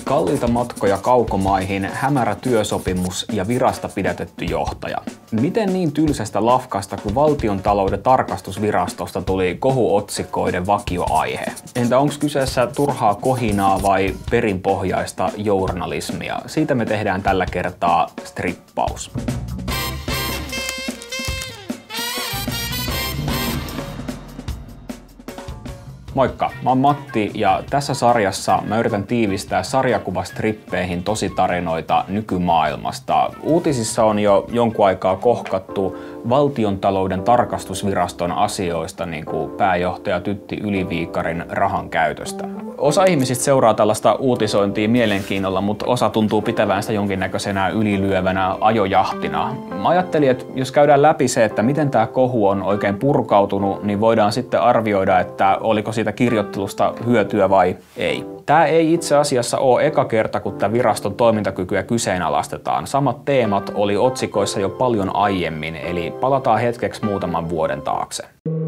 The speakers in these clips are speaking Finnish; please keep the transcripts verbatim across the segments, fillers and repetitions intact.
Kalliita matkoja kaukomaihin, hämärä työsopimus ja virasta pidätetty johtaja. Miten niin tylsästä lafkasta kuin Valtiontalouden tarkastusvirastosta tuli kohuotsikoiden vakioaihe? Entä onko kyseessä turhaa kohinaa vai perinpohjaista journalismia? Siitä me tehdään tällä kertaa strippaus. Moikka, mä oon Matti ja tässä sarjassa mä yritän tiivistää sarjakuvastrippeihin tostarinoita nykymaailmasta. Uutisissa on jo jonkun aikaa kohkattu Valtiontalouden tarkastusviraston asioista, niin kuin pääjohtaja Tytti Yli-Viikarin rahan käytöstä. Osa ihmisistä seuraa tällaista uutisointia mielenkiinnolla, mutta osa tuntuu pitävään sitä jonkinnäköisenä ylilyövänä ajojahtina. Mä ajattelin, että jos käydään läpi se, että miten tämä kohu on oikein purkautunut, niin voidaan sitten arvioida, että oliko siitä kirjoittelusta hyötyä vai ei. Tämä ei itse asiassa ole eka kerta, kun tämä viraston toimintakykyä kyseenalaistetaan. Samat teemat oli otsikoissa jo paljon aiemmin, eli palataan hetkeksi muutaman vuoden taakse.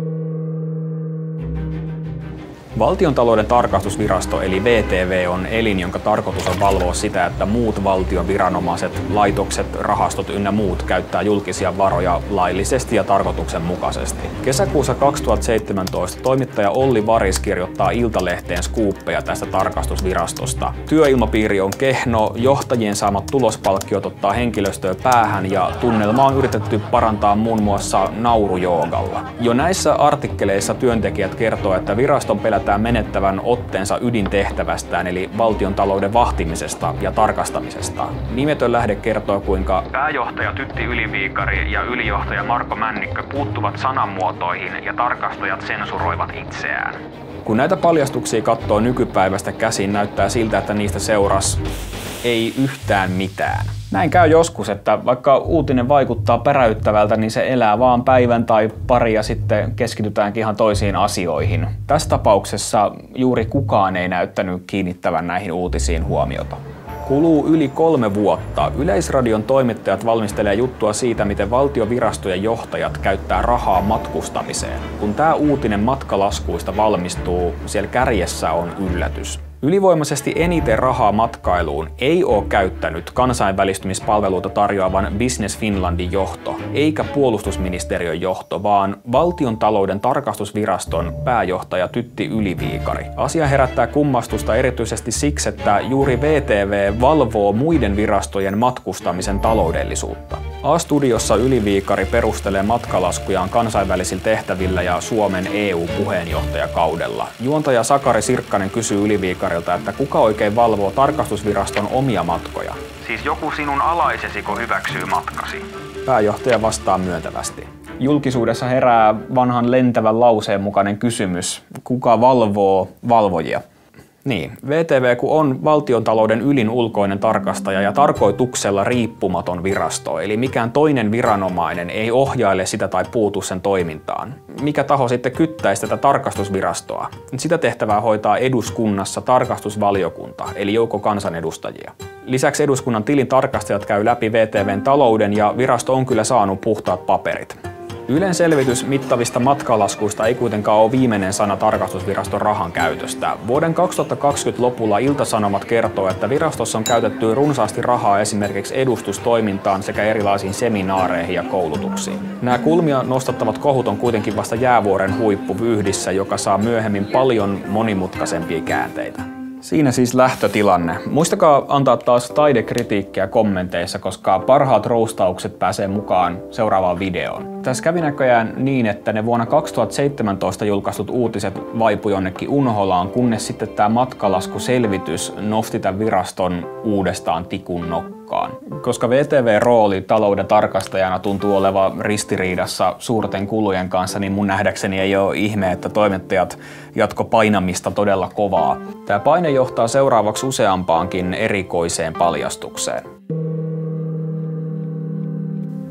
Valtiontalouden tarkastusvirasto eli V T V on elin, jonka tarkoitus on valvoa sitä, että muut valtion viranomaiset, laitokset, rahastot ynnä muut käyttää julkisia varoja laillisesti ja tarkoituksenmukaisesti. Kesäkuussa kaksituhattaseitsemäntoista toimittaja Olli Varis kirjoittaa Iltalehteen skuuppeja tästä tarkastusvirastosta. Työilmapiiri on kehno, johtajien saamat tulospalkkiot ottaa henkilöstöä päähän ja tunnelma on yritetty parantaa muun muassa naurujoogalla. Jo näissä artikkeleissa työntekijät kertoo, että viraston pelätään menettävän otteensa ydintehtävästään eli valtiontalouden vahtimisesta ja tarkastamisesta. Nimetön lähde kertoo, kuinka pääjohtaja Tytti Yli-Viikari ja ylijohtaja Marko Männikkö puuttuvat sanamuotoihin ja tarkastajat sensuroivat itseään. Kun näitä paljastuksia katsoo nykypäivästä käsin, näyttää siltä, että niistä seurasi ei yhtään mitään. Näin käy joskus, että vaikka uutinen vaikuttaa päräyttävältä, niin se elää vaan päivän tai pari ja sitten keskitytäänkin ihan toisiin asioihin. Tässä tapauksessa juuri kukaan ei näyttänyt kiinnittävän näihin uutisiin huomiota. Kuluu yli kolme vuotta. Yleisradion toimittajat valmistelee juttua siitä, miten valtiovirastojen johtajat käyttää rahaa matkustamiseen. Kun tämä uutinen matkalaskuista valmistuu, siellä kärjessä on yllätys. Ylivoimaisesti eniten rahaa matkailuun ei ole käyttänyt kansainvälistymispalveluita tarjoavan Business Finlandin johto, eikä puolustusministeriön johto, vaan Valtiontalouden tarkastusviraston pääjohtaja Tytti Yli-Viikari. Asia herättää kummastusta erityisesti siksi, että juuri V T V valvoo muiden virastojen matkustamisen taloudellisuutta. A-studiossa Yli-Viikari perustelee matkalaskujaan kansainvälisillä tehtävillä ja Suomen E U-puheenjohtajakaudella. Juontaja Sakari Sirkkanen kysyy Yli-Viikarilta, että kuka oikein valvoo tarkastusviraston omia matkoja? Siis joku sinun alaisesiko hyväksyy matkasi? Pääjohtaja vastaa myöntävästi. Julkisuudessa herää vanhan lentävän lauseen mukainen kysymys, kuka valvoo valvojia? Niin, V T V kun on valtiontalouden ylin ulkoinen tarkastaja ja tarkoituksella riippumaton virasto, eli mikään toinen viranomainen ei ohjaile sitä tai puutu sen toimintaan. Mikä taho sitten kyttäisi tätä tarkastusvirastoa? Sitä tehtävää hoitaa eduskunnassa tarkastusvaliokunta, eli joukko kansanedustajia. Lisäksi eduskunnan tilin tarkastajat käy läpi V T V:n talouden ja virasto on kyllä saanut puhtaat paperit. Ylen selvitys mittavista matkalaskuista ei kuitenkaan ole viimeinen sana tarkastusviraston rahan käytöstä. Vuoden kaksituhattakaksikymmentä lopulla Ilta-Sanomat kertoo, että virastossa on käytetty runsaasti rahaa esimerkiksi edustustoimintaan sekä erilaisiin seminaareihin ja koulutuksiin. Nämä kulmia nostattavat kohut on kuitenkin vasta jäävuoren huippuvyyhdissä, joka saa myöhemmin paljon monimutkaisempia käänteitä. Siinä siis lähtötilanne. Muistakaa antaa taas taidekritiikkiä kommenteissa, koska parhaat roustaukset pääsee mukaan seuraavaan videoon. Tässä kävi näköjään niin, että ne vuonna kaksituhattaseitsemäntoista julkaistut uutiset vaipui jonnekin unholaan, kunnes sitten tämä matkalaskuselvitys nosti tämän viraston uudestaan tikun nokkaan. Koska V T V-rooli talouden tarkastajana tuntuu olevan ristiriidassa suurten kulujen kanssa, niin mun nähdäkseni ei ole ihme, että toimittajat jatko painamista todella kovaa. Tämä paine johtaa seuraavaksi useampaankin erikoiseen paljastukseen.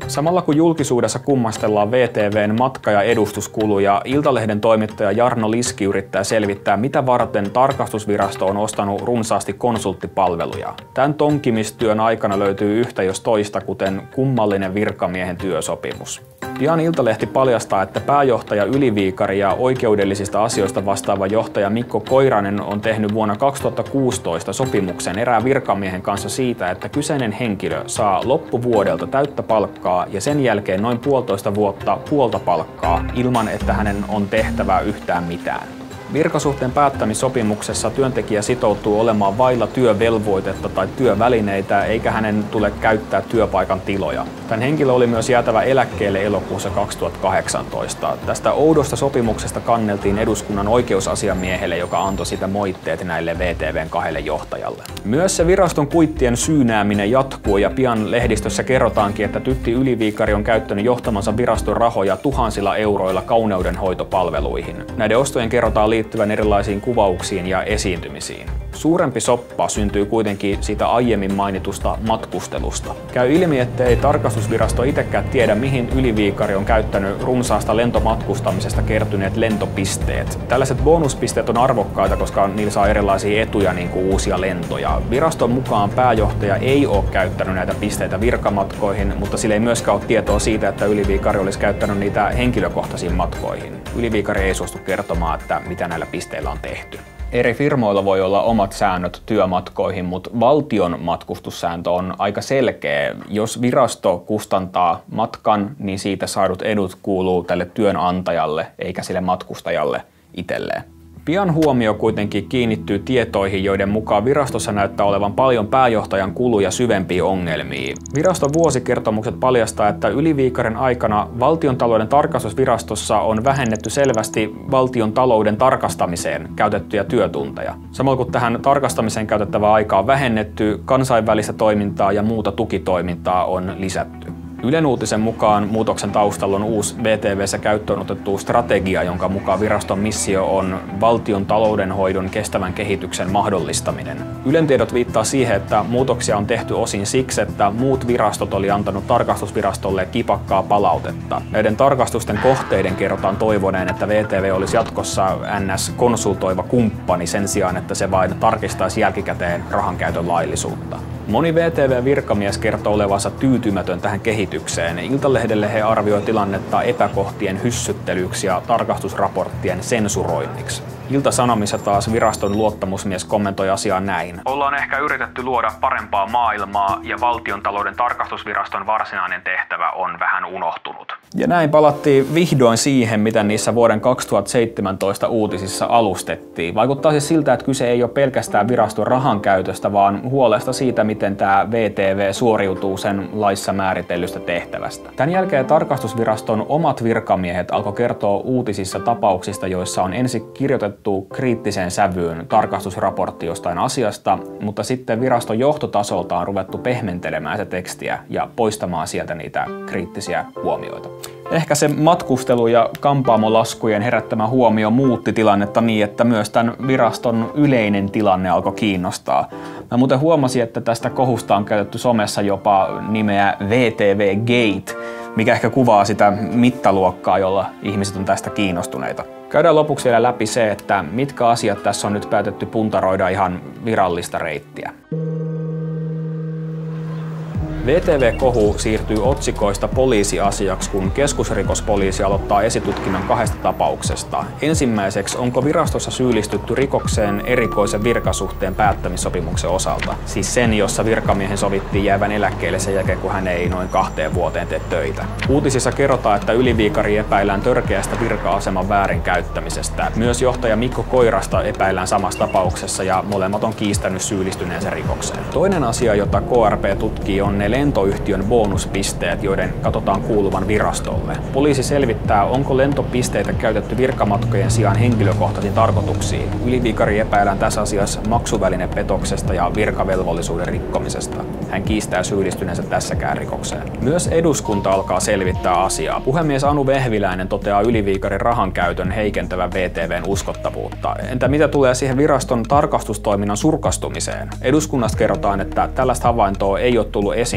Samalla kun julkisuudessa kummastellaan V T V:n matka- ja edustuskuluja, Iltalehden toimittaja Jarno Liski yrittää selvittää, mitä varten tarkastusvirasto on ostanut runsaasti konsulttipalveluja. Tämän tonkimistyön aikana löytyy yhtä jos toista, kuten kummallinen virkamiehen työsopimus. Pian Iltalehti paljastaa, että pääjohtaja Yli-Viikari ja oikeudellisista asioista vastaava johtaja Mikko Koiranen on tehnyt vuonna kaksituhattakuusitoista sopimuksen erään virkamiehen kanssa siitä, että kyseinen henkilö saa loppuvuodelta täyttä palkkaa ja sen jälkeen noin puolitoista vuotta puolta palkkaa ilman, että hänen on tehtävä yhtään mitään. Virkasuhteen päättämissopimuksessa työntekijä sitoutuu olemaan vailla työvelvoitetta tai työvälineitä, eikä hänen tule käyttää työpaikan tiloja. Tämän henkilö oli myös jäätävä eläkkeelle elokuussa kaksituhattakahdeksantoista. Tästä oudosta sopimuksesta kanneltiin eduskunnan oikeusasiamiehelle, joka antoi sitä moitteet näille V T V:n kahdelle johtajalle. Myös se viraston kuittien syynääminen jatkuu ja pian lehdistössä kerrotaankin, että Tytti Yli-Viikari on käyttänyt johtamansa viraston rahoja tuhansilla euroilla kauneudenhoitopalveluihin. Näiden ostojen kerrotaan liittyvän erilaisiin kuvauksiin ja esiintymisiin. Suurempi soppa syntyy kuitenkin siitä aiemmin mainitusta matkustelusta. Käy ilmi, ettei tarkastusvirasto itsekään tiedä, mihin Yli-Viikari on käyttänyt runsaasta lentomatkustamisesta kertyneet lentopisteet. Tällaiset bonuspisteet on arvokkaita, koska niillä saa erilaisia etuja, niin kuin uusia lentoja. Viraston mukaan pääjohtaja ei ole käyttänyt näitä pisteitä virkamatkoihin, mutta sillä ei myöskään ole tietoa siitä, että Yli-Viikari olisi käyttänyt niitä henkilökohtaisiin matkoihin. Yli-Viikari ei suostu kertomaan, että mitä näillä pisteillä on tehty. Eri firmoilla voi olla omat säännöt työmatkoihin, mutta valtion matkustussääntö on aika selkeä. Jos virasto kustantaa matkan, niin siitä saadut edut kuuluu tälle työnantajalle eikä sille matkustajalle itselleen. Pian huomio kuitenkin kiinnittyy tietoihin, joiden mukaan virastossa näyttää olevan paljon pääjohtajan kuluja syvempiä ongelmia. Viraston vuosikertomukset paljastaa, että Yli-Viikarin aikana Valtiontalouden tarkastusvirastossa on vähennetty selvästi valtion talouden tarkastamiseen käytettyjä työtunteja. Samalla kun tähän tarkastamiseen käytettävää aikaa on vähennetty, kansainvälistä toimintaa ja muuta tukitoimintaa on lisätty. Ylen uutisen mukaan muutoksen taustalla on uusi V T V:ssä käyttöön otettu strategia, jonka mukaan viraston missio on valtion taloudenhoidon kestävän kehityksen mahdollistaminen. Ylen tiedot viittaa siihen, että muutoksia on tehty osin siksi, että muut virastot oli antanut tarkastusvirastolle kipakkaa palautetta. Näiden tarkastusten kohteiden kerrotaan toivoneen, että V T V olisi jatkossa N S-konsultoiva kumppani sen sijaan, että se vain tarkistaisi jälkikäteen rahankäytön laillisuutta. Moni V T V-virkamies kertoo olevansa tyytymätön tähän kehitykseen. Iltalehdelle he arvioi tilannetta epäkohtien hyssyttelyksi ja tarkastusraporttien sensuroinniksi. Ilta-Sanomissa taas viraston luottamusmies kommentoi asiaa näin. Ollaan ehkä yritetty luoda parempaa maailmaa ja Valtiontalouden tarkastusviraston varsinainen tehtävä on vähän unohtunut. Ja näin palattiin vihdoin siihen, mitä niissä vuoden kaksituhattaseitsemäntoista uutisissa alustettiin. Vaikuttaa siis siltä, että kyse ei ole pelkästään viraston rahankäytöstä, vaan huolesta siitä, miten tämä V T V suoriutuu sen laissa määritellystä tehtävästä. Tämän jälkeen tarkastusviraston omat virkamiehet alkoi kertoa uutisissa tapauksista, joissa on ensin kirjoitettu kriittiseen sävyyn tarkastusraportti jostain asiasta, mutta sitten viraston johtotasolta on ruvettu pehmentelemään se tekstiä ja poistamaan sieltä niitä kriittisiä huomioita. Ehkä se matkustelu ja kampaamolaskujen herättämä huomio muutti tilannetta niin, että myös tämän viraston yleinen tilanne alkoi kiinnostaa. Mä muuten huomasin, että tästä kohusta on käytetty somessa jopa nimeä V T V Gate, mikä ehkä kuvaa sitä mittaluokkaa, jolla ihmiset on tästä kiinnostuneita. Käydään lopuksi vielä läpi se, että mitkä asiat tässä on nyt päätetty puntaroida ihan virallista reittiä. V T V-kohu siirtyy otsikoista poliisiasiaksi, kun keskusrikospoliisi aloittaa esitutkinnan kahdesta tapauksesta. Ensimmäiseksi, onko virastossa syyllistytty rikokseen erikoisen virkasuhteen päättämissopimuksen osalta? Siis sen, jossa virkamiehen sovittiin jäävän eläkkeelle sen jälkeen, kun hän ei noin kahteen vuoteen tee töitä. Uutisissa kerrotaan, että Yli-Viikari epäillään törkeästä virka-aseman väärinkäyttämisestä. Myös johtaja Mikko Koirasta epäillään samassa tapauksessa ja molemmat on kiistänyt syyllistyneensä rikokseen. Toinen asia, jota K R P tutkii, on ne lentoyhtiön bonuspisteet, joiden katsotaan kuuluvan virastolle. Poliisi selvittää, onko lentopisteitä käytetty virkamatkojen sijaan henkilökohtaisiin tarkoituksiin. Yli-Viikari epäillään tässä asiassa maksuvälinepetoksesta ja virkavelvollisuuden rikkomisesta. Hän kiistää syyllistyneensä tässäkään rikokseen. Myös eduskunta alkaa selvittää asiaa. Puhemies Anu Vehviläinen toteaa Yli-Viikarin rahankäytön heikentävän V T V:n uskottavuutta. Entä mitä tulee siihen viraston tarkastustoiminnan surkastumiseen? Eduskunnasta kerrotaan, että tällaista havaintoa ei ole tullut esiin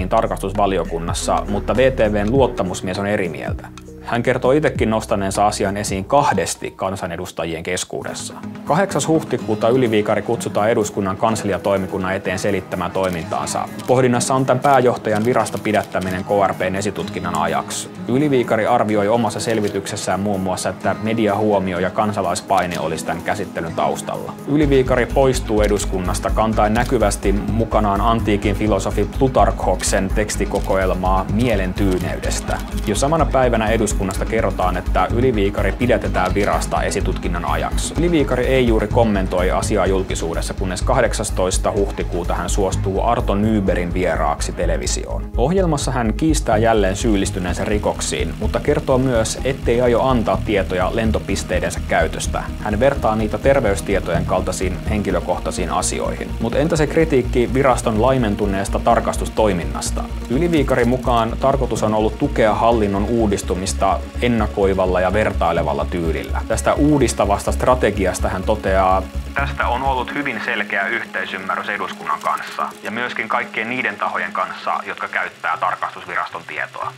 tarkastusvaliokunnassa, mutta V T V:n luottamusmies on eri mieltä. Hän kertoo itsekin nostaneensa asian esiin kahdesti kansanedustajien keskuudessa. kahdeksas huhtikuuta Yli-Viikari kutsutaan eduskunnan kansliatoimikunnan eteen selittämään toimintaansa. Pohdinnassa on tämän pääjohtajan virasta pidättäminen K R P:n esitutkinnan ajaksi. Yli-Viikari arvioi omassa selvityksessään muun muassa, että mediahuomio ja kansalaispaine olisi tämän käsittelyn taustalla. Yli-Viikari poistuu eduskunnasta kantaen näkyvästi mukanaan antiikin filosofi Plutarkhoksen tekstikokoelmaa Mielen tyyneydestä. Jo samana päivänä eduskunnasta kerrotaan, että Yli-Viikari pidätetään virasta esitutkinnan ajaksi. Yli-Viikari ei juuri kommentoi asiaa julkisuudessa, kunnes kahdeksastoista huhtikuuta hän suostuu Arto Nyberin vieraaksi televisioon. Ohjelmassa hän kiistää jälleen syyllistyneensä rikoksiin, mutta kertoo myös, ettei aio antaa tietoja lentopisteidensä käytöstä. Hän vertaa niitä terveystietojen kaltaisiin henkilökohtaisiin asioihin. Mutta entä se kritiikki viraston laimentuneesta tarkastustoiminnasta? Yli-Viikarin mukaan tarkoitus on ollut tukea hallinnon uudistumista ennakoivalla ja vertailevalla tyylillä. Tästä uudistavasta strategiasta hän toteaa: tästä on ollut hyvin selkeä yhteisymmärrys eduskunnan kanssa ja myöskin kaikkien niiden tahojen kanssa, jotka käyttää tarkastusviraston tietoa.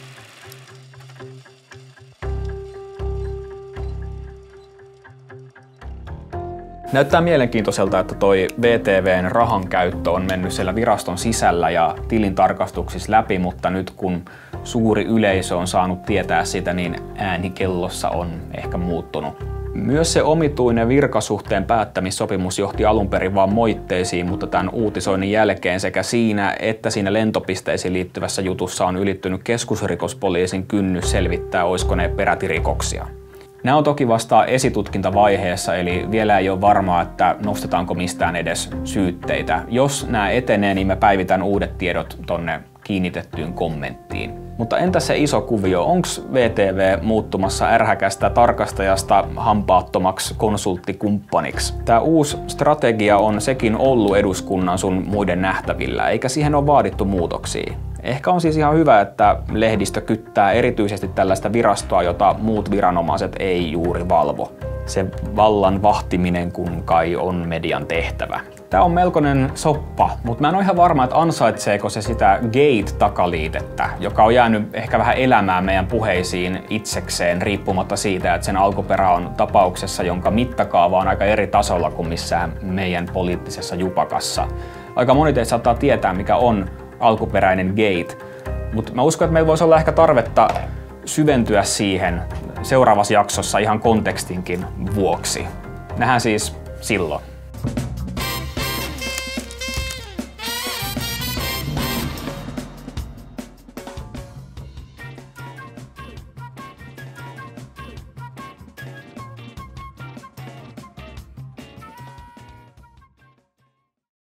Näyttää mielenkiintoiselta, että toi V T V:n rahan käyttö on mennyt siellä viraston sisällä ja tilintarkastuksissa läpi, mutta nyt kun suuri yleisö on saanut tietää sitä, niin ääni kellossa on ehkä muuttunut. Myös se omituinen virkasuhteen päättämissopimus johti alun perin vain moitteisiin, mutta tämän uutisoinnin jälkeen sekä siinä että siinä lentopisteisiin liittyvässä jutussa on ylittynyt keskusrikospoliisin kynnys selvittää, olisiko ne peräti rikoksia. Nämä on toki vasta esitutkintavaiheessa, eli vielä ei ole varmaa, että nostetaanko mistään edes syytteitä. Jos nämä etenee, niin mä päivitän uudet tiedot tonne kiinnitettyyn kommenttiin. Mutta entä se iso kuvio? Onko V T V muuttumassa ärhäkästä tarkastajasta hampaattomaksi konsulttikumppaniksi? Tämä uusi strategia on sekin ollut eduskunnan sun muiden nähtävillä, eikä siihen ole vaadittu muutoksia. Ehkä on siis ihan hyvä, että lehdistö kyttää erityisesti tällaista virastoa, jota muut viranomaiset ei juuri valvo. Se vallan vahtiminen kun kai on median tehtävä. Tää on melkoinen soppa, mutta mä en ole ihan varma, että ansaitseeko se sitä Gate-takaliitettä, joka on jäänyt ehkä vähän elämään meidän puheisiin itsekseen, riippumatta siitä, että sen alkuperä on tapauksessa, jonka mittakaava on aika eri tasolla kuin missään meidän poliittisessa jupakassa. Aika moni teistä saattaa tietää, mikä on alkuperäinen Gate, mutta mä uskon, että meillä voisi olla ehkä tarvetta syventyä siihen seuraavassa jaksossa ihan kontekstinkin vuoksi. Nähdään siis silloin.